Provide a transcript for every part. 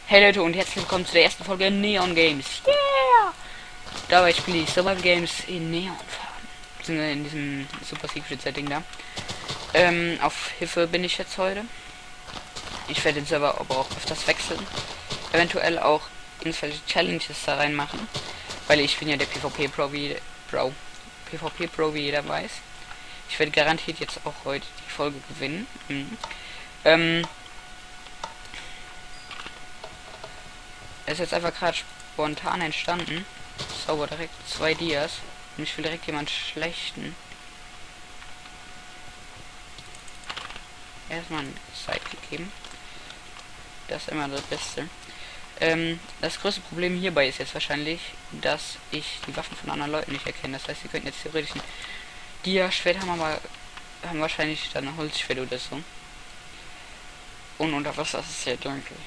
Hey Leute und herzlich willkommen zu der ersten Folge Neon Games. Yeah! Dabei spiele ich Survival Games in Neonfarben. Beziehungsweise in diesem Super Secret Setting da. Auf Hilfe bin ich jetzt heute. Ich werde den Server aber auch öfters wechseln. Eventuell auch irgendwelche Challenges da reinmachen. Weil ich bin ja der PvP Pro wie jeder weiß. Ich werde garantiert jetzt auch heute die Folge gewinnen. Es ist jetzt einfach gerade spontan entstanden. Sauber direkt 2 Dias. Und ich will direkt jemand schlechten. Erstmal ein Sidekick geben. Das ist immer das Beste. Das größte Problem hierbei ist jetzt wahrscheinlich, dass ich die Waffen von anderen Leuten nicht erkenne. Das heißt, sie könnten jetzt theoretisch ein Dia-Schwert haben, aber haben wahrscheinlich dann ein Holzschwert oder so. Und unter Wasser ist es sehr dunkel.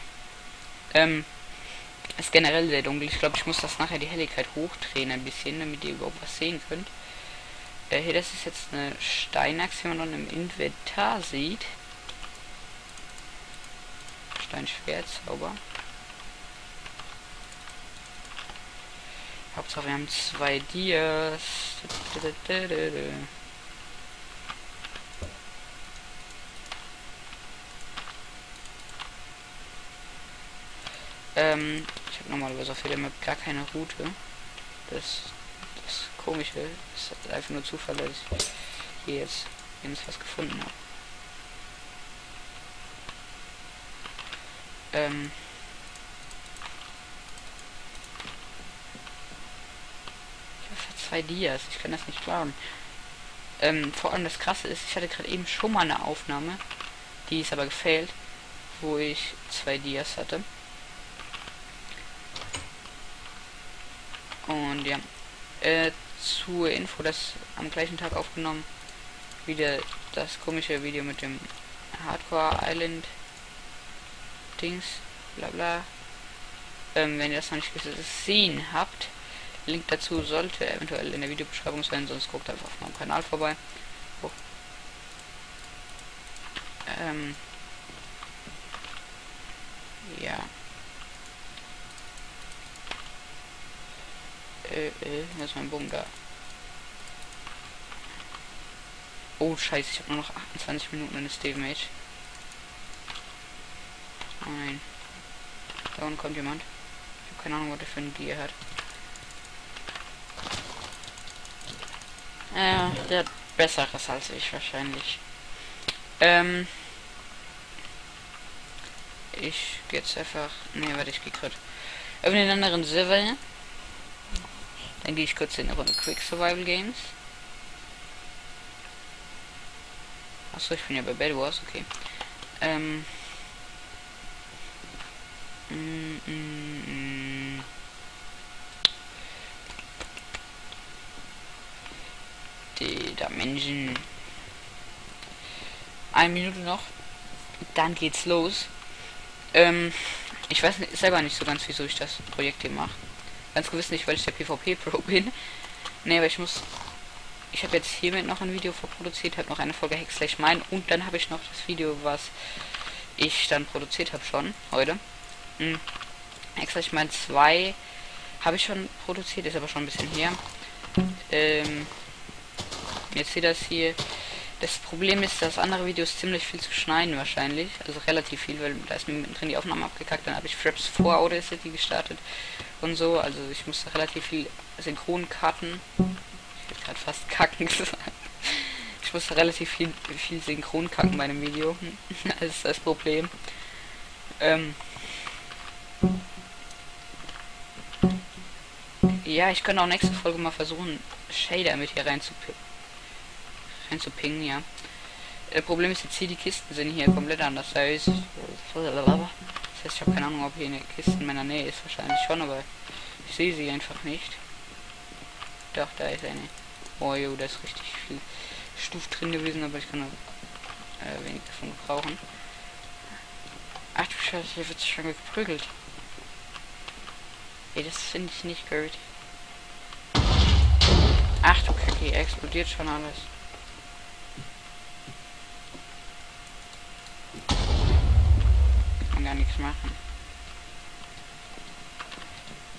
Ist generell sehr dunkel. Ich glaube, ich muss das nachher die Helligkeit hochdrehen ein bisschen, damit ihr überhaupt was sehen könnt. Hier, das ist jetzt eine Steinachse, wie man dann im Inventar sieht. Steinschwert, sauber. Hauptsache wir haben 2 Dias. Ich habe normalerweise auf jeder Map gar keine Route. Das Komische ist einfach nur Zufall, dass ich hier jetzt was gefunden habe. Ich habe 2 Dias, ich kann das nicht glauben. Vor allem das Krasse ist, ich hatte gerade eben schon mal eine Aufnahme, die ist aber gefailt, wo ich 2 Dias hatte. Und ja, zur Info, das am gleichen Tag aufgenommen, wieder das komische Video mit dem Hardcore Island Dings, bla bla. Wenn ihr das noch nicht gesehen habt, Link dazu sollte eventuell in der Videobeschreibung sein, sonst guckt einfach auf meinem Kanal vorbei. Oh. Ja. Hier ist mein Bogen da. Oh scheiße, ich habe nur noch 28 Minuten in Steve Mage. Nein. Da unten kommt jemand. Ich habe keine Ahnung, was der für ein Dia hat. Der hat Besseres als ich wahrscheinlich. Ich gehe jetzt einfach. Ne, warte, ich gehe gerade auf den anderen Server. Dann gehe ich kurz in eine Runde Quick Survival Games. Achso, ich bin ja bei Bed Wars, okay. Die da Menschen. 1 Minute noch. Dann geht's los. Ich weiß selber nicht so ganz, wieso ich das Projekt hier mache. Ganz gewiss nicht, weil ich der PvP Pro bin. Ne, aber ich habe jetzt hiermit noch ein Video vorproduziert, habe noch eine Folge Hack/Mine und dann habe ich noch das Video, was ich dann produziert habe schon heute. Hack/Mine 2 habe ich schon produziert, ist aber schon ein bisschen her. Jetzt seht ihr das hier. Das Problem ist, das andere Video ist ziemlich viel zu schneiden wahrscheinlich, also relativ viel, weil da ist mir mittendrin die Aufnahme abgekackt, dann habe ich Fraps vor Audacity gestartet und so, also ich musste relativ viel Synchronkarten, ich hätte gerade fast kacken gesagt, ich musste relativ viel synchron kacken bei einem Video, das ist das Problem. Ja, ich könnte auch nächste Folge mal versuchen, Shader mit hier reinzupingen, ja. Problem ist jetzt hier, die Kisten sind hier komplett anders. Das heißt, ich habe keine Ahnung, ob hier eine Kiste in meiner Nähe ist. Wahrscheinlich schon, aber ich sehe sie einfach nicht. Doch, da ist eine. Oh jo, da ist richtig viel Stuff drin gewesen, aber ich kann noch wenig davon gebrauchen. Ach du Scheiße, hier wird sich schon geprügelt. Ey, das finde ich nicht gut. Ach du Kacke, explodiert schon alles. Gar nichts machen.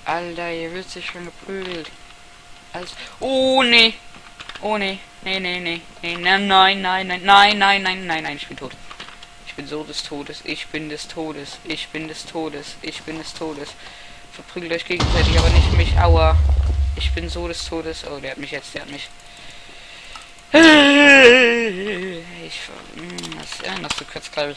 Alter, ihr wird sich schon geprügelt. Alles. Oh, nee. Oh, nee. Nee, nee, nee. Nee, nein, nein, nein, nein, nein, nein, nein, nein, nein, ich bin tot. Ich bin so des Todes. Ich bin des Todes. Ich bin des Todes. Ich bin des Todes. Verprügelt euch gegenseitig, aber nicht mich. Aua. Ich bin so des Todes. Oh, der hat mich jetzt. Der hat mich. Was ist das so kurz, glaube ich.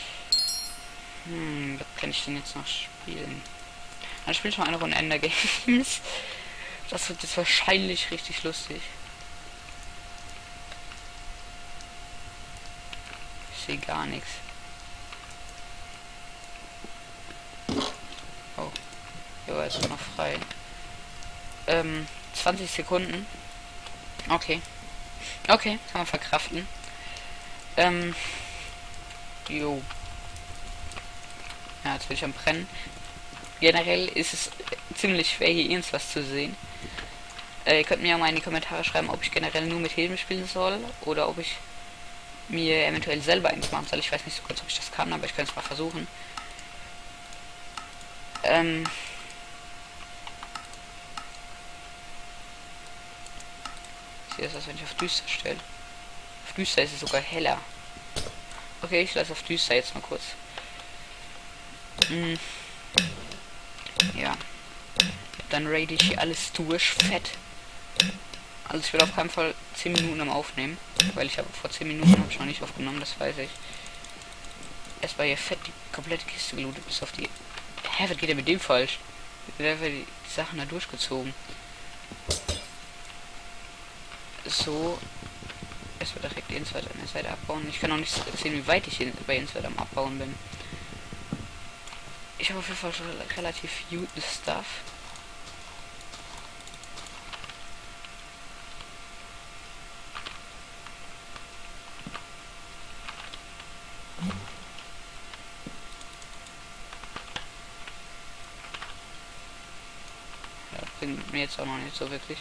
Was kann ich denn jetzt noch spielen? Dann spiele ich mal eine Runde Ender Games. Das wird jetzt wahrscheinlich richtig lustig. Ich sehe gar nichts. Oh. Jo, jetzt war noch frei. 20 Sekunden. Okay. Okay, kann man verkraften. Jo. Ja, jetzt will ich am Brennen. Generell ist es ziemlich schwer, hier irgendwas zu sehen. Ihr könnt mir ja mal in die Kommentare schreiben, ob ich generell nur mit Helm spielen soll oder ob ich mir eventuell selber eins machen soll. Ich weiß nicht so kurz, ob ich das kann, aber ich kann es mal versuchen. Sieht das aus, wenn ich auf düster stelle. Auf düster ist es sogar heller. Okay, ich lasse auf düster jetzt mal kurz. Ja. Dann raid ich hier alles durch, fett. Also ich will auf keinen Fall 10 Minuten am Aufnehmen, weil ich habe vor 10 Minuten habe ich noch nicht aufgenommen, das weiß ich. Erstmal hier fett die komplette Kiste gelootet, bis auf die... Hä, was geht denn mit dem falsch? Wer wird die Sachen da durchgezogen? So. Erstmal direkt Inside an der Seite abbauen. Ich kann auch nicht sehen, wie weit ich bei Inside am Abbauen bin. Ich habe auf jeden Fall schon relativ guten Stuff. Ja, bringt mir jetzt auch noch nicht so wirklich.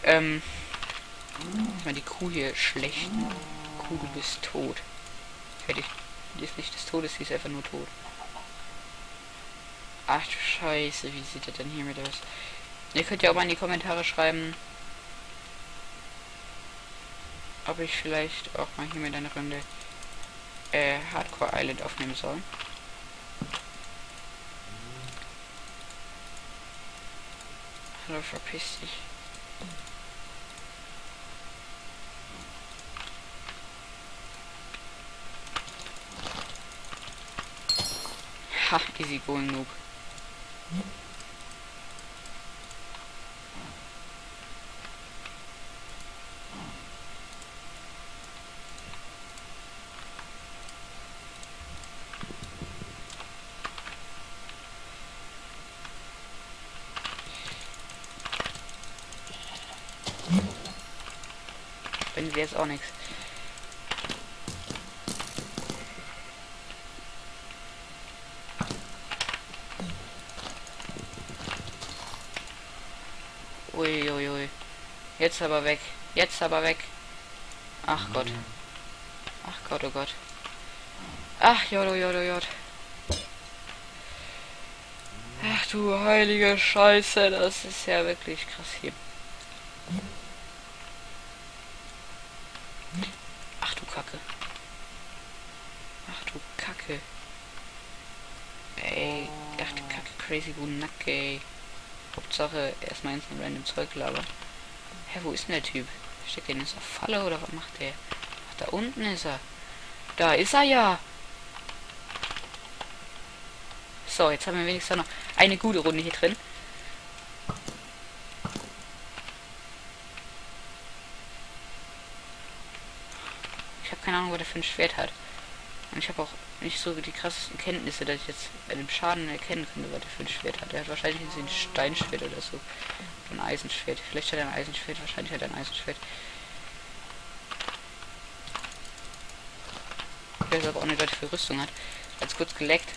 Mal die Kuh hier schlechten. Kuh, du bist tot. Fertig. Die ist nicht des Todes, sie ist einfach nur tot. Ach du Scheiße, wie sieht das denn hier mit aus? Ihr könnt ja auch mal in die Kommentare schreiben, ob ich vielleicht auch mal hier mit einer Runde Hardcore Island aufnehmen soll. Hallo, verpiss dich. Ha, easy going noob. Bringt jetzt auch nichts. Uiuiui. Jetzt aber weg. Jetzt aber weg. Ach Gott. Ach Gott, oh Gott. Ach, Jod, oh Jod, oh Jod. Ach du heilige Scheiße, das ist ja wirklich krass hier. Ach du Kacke. Ach du Kacke. Ey, ach du Kacke, crazy Gunacke, ey. Hauptsache erstmal ins random Zeug labern. Hä, wo ist denn der Typ? Steckt der in dieser Falle oder was macht der? Ach, da unten ist er. Da ist er ja. So, jetzt haben wir wenigstens noch eine gute Runde hier drin. Ich habe keine Ahnung, was er für ein Schwert hat. Und ich habe auch nicht so die krassesten Kenntnisse, dass ich jetzt bei dem Schaden erkennen könnte, was er für ein Schwert hat. Er hat wahrscheinlich ein Steinschwert oder so. Ein Eisenschwert. Vielleicht hat er ein Eisenschwert, wahrscheinlich hat er ein Eisenschwert. Ich weiß aber auch nicht, was er für Rüstung hat. Als kurz geleckt.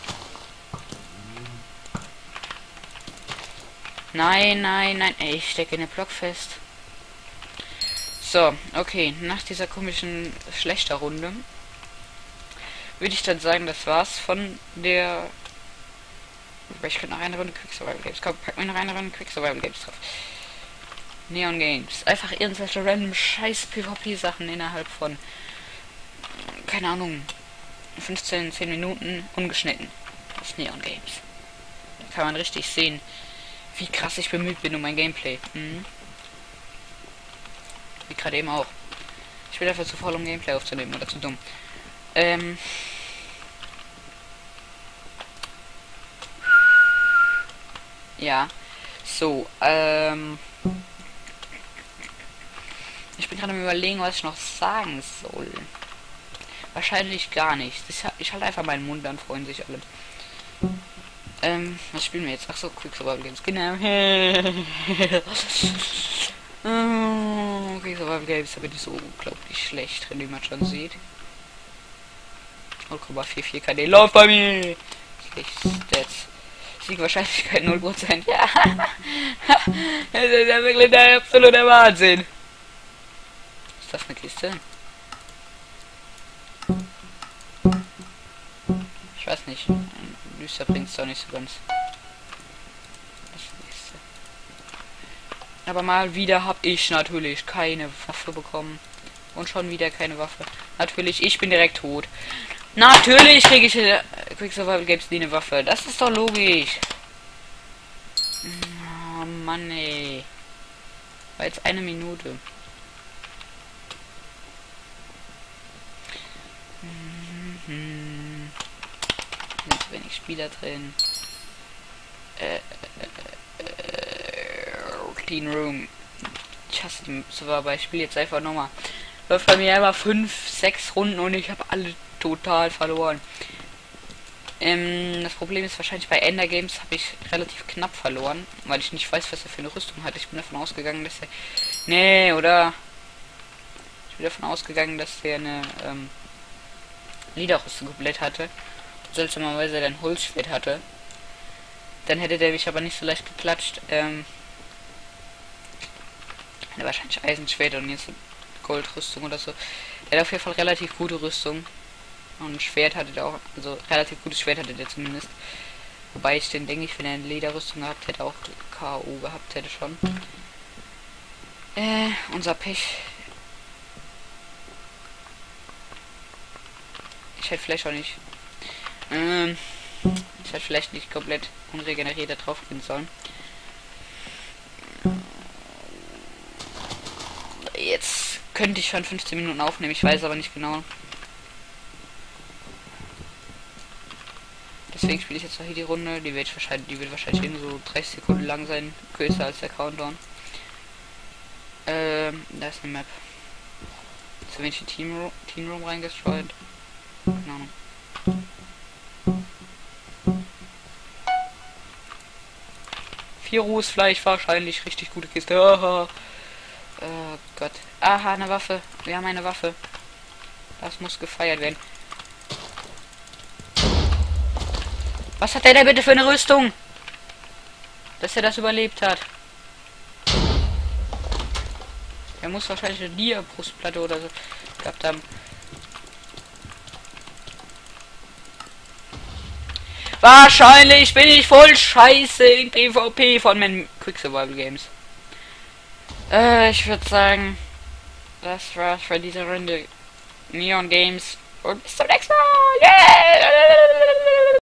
Nein, nein, nein. Ey, ich stecke in den Block fest. So, okay. Nach dieser komischen schlechter Runde würde ich dann sagen, das war's von der Ich könnte noch eine Runde Quick Survival Games. Komm, pack mir noch eine Runde Quick Survival Games drauf. Neon Games. Einfach irgendwelche random scheiß PvP-Sachen innerhalb von, keine Ahnung, 10 Minuten ungeschnitten. Das ist Neon Games. Da kann man richtig sehen, wie krass ich bemüht bin um mein Gameplay. Wie gerade eben auch. Ich bin dafür zu faul, um Gameplay aufzunehmen, oder zu dumm. Ja. So, ich bin gerade am Überlegen, was ich noch sagen soll. Wahrscheinlich gar nichts. Ich halte einfach meinen Mund, dann freuen sich alle. Was spielen wir jetzt? Ach so, Quick Survival Games. Genau. Quick Survival Games, da bin ich so unglaublich schlecht drin, wie man schon sieht. 0,44 KD läuft bei mir. Stats. Siegwahrscheinlichkeit 0%. Ja. Das ist ja wirklich der absolute Wahnsinn. Ist das eine Kiste? Ich weiß nicht. Ein Düster bringt es doch nicht so ganz. Das nächste. Aber mal wieder habe ich natürlich keine Waffe bekommen. Und schon wieder keine Waffe. Natürlich, ich bin direkt tot. Natürlich kriege ich Quick Survival Games nie eine Waffe. Das ist doch logisch. Oh Mann, ey. War jetzt eine Minute. Sind zu wenig Spieler drin. Clean Room. Ich hasse den Server, aber ich spiele jetzt einfach nochmal. Läuft bei mir immer 5, 6 Runden und ich habe alle total verloren. Das Problem ist wahrscheinlich bei Ender Games habe ich relativ knapp verloren, weil ich nicht weiß, was er für eine Rüstung hat. Ich bin davon ausgegangen, dass er... Nee, oder? Ich bin davon ausgegangen, dass der eine Lederrüstung komplett hatte. Seltsamerweise ein Holzschwert hatte. Dann hätte der mich aber nicht so leicht geklatscht. Hätte wahrscheinlich Eisenschwert und jetzt Goldrüstung oder so. Der hat auf jeden Fall relativ gute Rüstung. Und Schwert hatte der auch, also relativ gutes Schwert hatte der zumindest. Wobei ich den, denke ich, wenn er eine Lederrüstung gehabt hätte, auch K.O. gehabt hätte schon. Unser Pech. Ich hätte vielleicht auch nicht. Ich hätte vielleicht nicht komplett unregeneriert da drauf gehen sollen. Jetzt könnte ich schon 15 Minuten aufnehmen, ich weiß aber nicht genau. Deswegen spiele ich jetzt noch hier die Runde. Die wird wahrscheinlich nur so 30 Sekunden lang sein, kürzer als der Countdown. Da ist eine Map. Zu wenig Team Room reingestreut. Keine Ahnung. Rußfleisch wahrscheinlich, richtig gute Kiste. Oh Gott. Aha, eine Waffe. Wir haben eine Waffe. Das muss gefeiert werden. Was hat der denn bitte für eine Rüstung? Dass er das überlebt hat. Er muss wahrscheinlich eine Dia-Brustplatte oder so gehabt haben. Wahrscheinlich bin ich voll scheiße in PvP von meinen Quick Survival Games. Ich würde sagen, das war's für diese Runde. Neon Games und bis zum nächsten Mal. Yeah!